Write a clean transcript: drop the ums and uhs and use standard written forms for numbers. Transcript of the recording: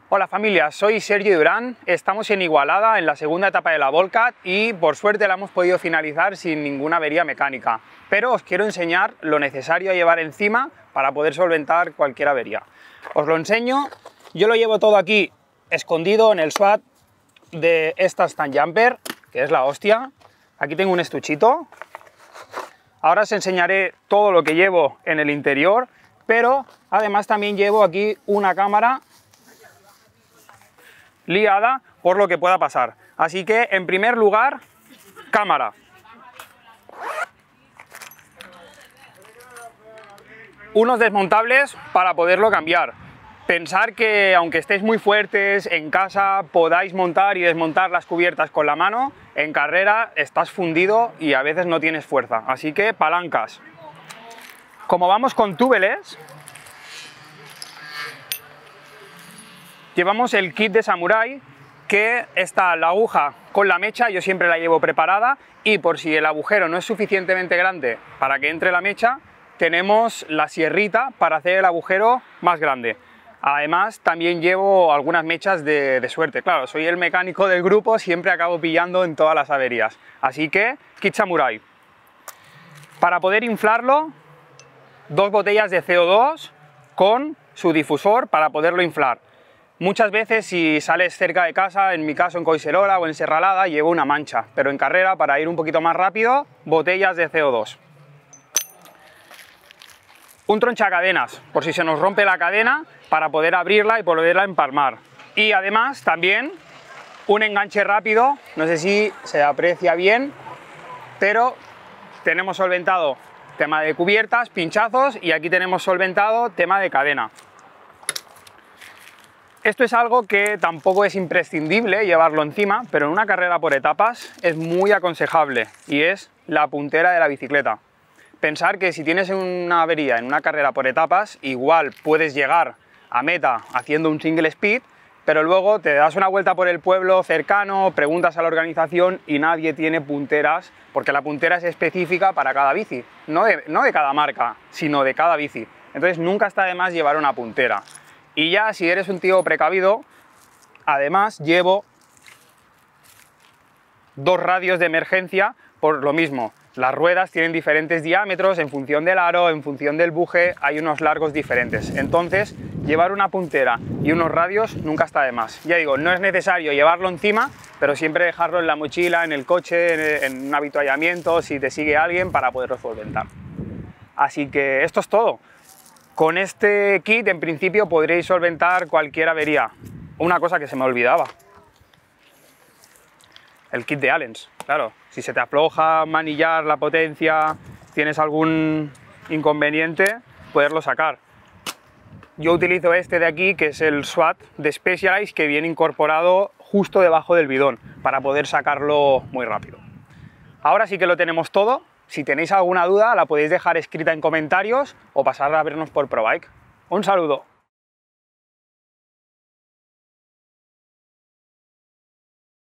Hola familia, soy Sergio Durán, estamos en Igualada en la segunda etapa de la Volcat y por suerte la hemos podido finalizar sin ninguna avería mecánica, pero os quiero enseñar lo necesario a llevar encima para poder solventar cualquier avería. Os lo enseño, yo lo llevo todo aquí escondido en el SWAT de esta stand jumper, que es la hostia. Aquí tengo un estuchito. Ahora os enseñaré todo lo que llevo en el interior, pero además también llevo aquí una cámara liada por lo que pueda pasar. Así que, en primer lugar, cámara. Unos desmontables para poderlo cambiar. Pensar que aunque estéis muy fuertes en casa podáis montar y desmontar las cubiertas con la mano, en carrera estás fundido y a veces no tienes fuerza. Así que palancas. Como vamos con túbeles, llevamos el kit de Samurai, que está la aguja con la mecha, yo siempre la llevo preparada, y por si el agujero no es suficientemente grande para que entre la mecha, tenemos la sierrita para hacer el agujero más grande. Además, también llevo algunas mechas de suerte. Claro, soy el mecánico del grupo, siempre acabo pillando en todas las averías. Así que, kit Samurai. Para poder inflarlo, 2 botellas de CO2 con su difusor para poderlo inflar. Muchas veces si sales cerca de casa, en mi caso en Collserola o en Serralada, llevo una mancha, pero en carrera, para ir un poquito más rápido, botellas de CO2. Un tronchacadenas, por si se nos rompe la cadena, para poder abrirla y poderla empalmar. Y además también un enganche rápido, no sé si se aprecia bien, pero tenemos solventado tema de cubiertas, pinchazos, y aquí tenemos solventado tema de cadena. Esto es algo que tampoco es imprescindible llevarlo encima, pero en una carrera por etapas es muy aconsejable, y es la puntera de la bicicleta. Pensar que si tienes una avería en una carrera por etapas, igual puedes llegar a meta haciendo un single speed, pero luego te das una vuelta por el pueblo cercano, preguntas a la organización y nadie tiene punteras, porque la puntera es específica para cada bici, no de cada marca, sino de cada bici. Entonces nunca está de más llevar una puntera. Y ya si eres un tío precavido, además llevo 2 radios de emergencia por lo mismo. Las ruedas tienen diferentes diámetros en función del aro, en función del buje, hay unos largos diferentes. Entonces, llevar una puntera y unos radios nunca está de más. Ya digo, no es necesario llevarlo encima, pero siempre dejarlo en la mochila, en el coche, en un avituallamiento, si te sigue alguien, para poderlo solventar. Así que esto es todo. Con este kit, en principio, podréis solventar cualquier avería. Una cosa que se me olvidaba. El kit de Allens, claro. Si se te afloja, manillar, la potencia, tienes algún inconveniente, poderlo sacar. Yo utilizo este de aquí, que es el SWAT de Specialized, que viene incorporado justo debajo del bidón, para poder sacarlo muy rápido. Ahora sí que lo tenemos todo. Si tenéis alguna duda, la podéis dejar escrita en comentarios o pasar a vernos por ProBike. Un saludo.